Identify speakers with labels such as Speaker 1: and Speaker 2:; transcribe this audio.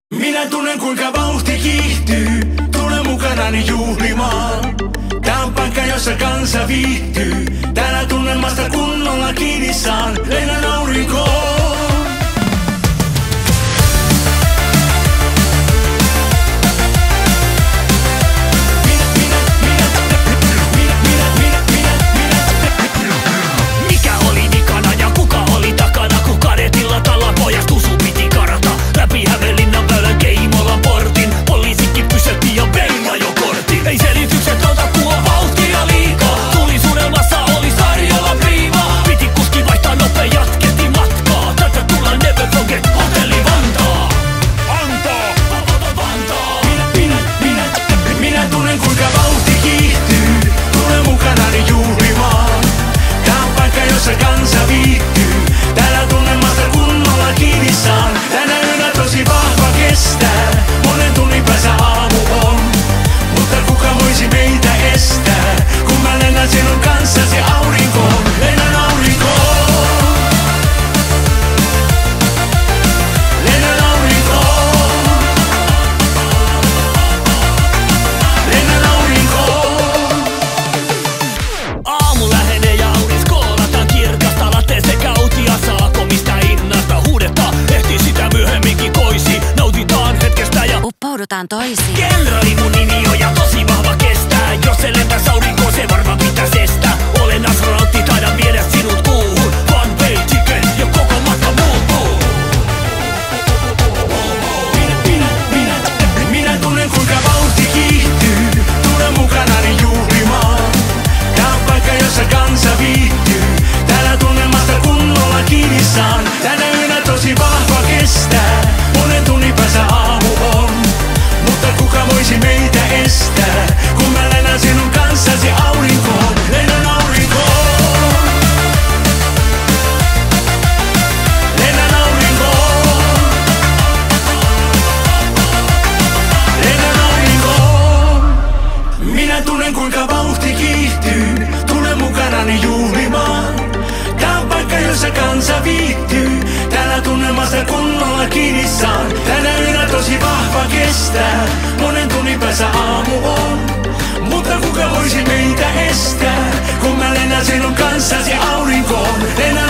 Speaker 1: Minä tunnen kuinka vauhti kiihtyy, tule mukanani juhlimaan. Tää on paikka jossa kansa viihtyy, täällä tunnelmasta kunnolla kiinni saan. Lennän aurinkoon.
Speaker 2: Mikä oli vikana ja kuka oli takana, kun kadetilla talon pojasta sun piti karata läpi Hämeenlinnan väylän Keimolan portin. Poliisikin pysähti ja vei ajokortin. Ei selitykset auta, kun on vauhtia liikaa. Tulisuudelmassa oli Sarjola priimaa. Piti kuski vaihtaa nopea, jatkettiin matkaa. Tätä tullaan never forget, hotelli Vantaa. Vantaa.
Speaker 1: Minä tunnen kuinka vauhti kiihtyy, tule mukanani juhlimaan. Tää on paikka jossa kansa viihtyy, täällä tunnelmasta kunnolla kiinni saan. Tänä yönä tosi vahva kestää, monen tunnin päässä aamu on. Mutta kuka voisi meitä estää, kun mä lennän sinun kanssasi aurinkoon. Lennän aurinkoon. Lennän aurinkoon. Lennän aurinkoon.
Speaker 2: Aamu lähenee ja auris koolataan kirkasta. Latte sekä utia saako mistä hinnasta huudetta. Ehti sitä myöhemminkin koisi. Nautitaan hetkestä ja
Speaker 3: uppoudutaan toisiin.
Speaker 2: kenraali mun nimi on ja tosi vahva kestää. Jos se lentäis aurinkoon, se varmaan pitäis estää. Olen astronautti, taidan viedä sinut kuuhun. One way ticket ja koko matka muuttuu.
Speaker 1: Minä tunnen kuinka vauhti kiihtyy, tule mukanani juhlimaan. Tää on paikka jossa kansa viihtyy, täällä tunnelmasta kunnolla kiinni saan. Tänä yönä tosi vahva kestää, monen tunnin päässä aamu on. Mutta kuka voisi meitä estää, kun mä lennän sinun kanssasi aurinkoon. Lennän aurinkoon. Lennän aurinkoon. Lennän aurinkoon. Minä tunnen kuinka vauhti kiihtyy, tule mukanani juhlimaan. Tää on paikka jossa kansa viihtyy, täällä tunnelmasta kunnolla kiinni saan. Tänä yönä tosi vahva kestää, monen tunnin päässä aamu on. Mutta kuka voisi meitä estää, kun mä lennän sinun kanssasi aurinkoon. Lennän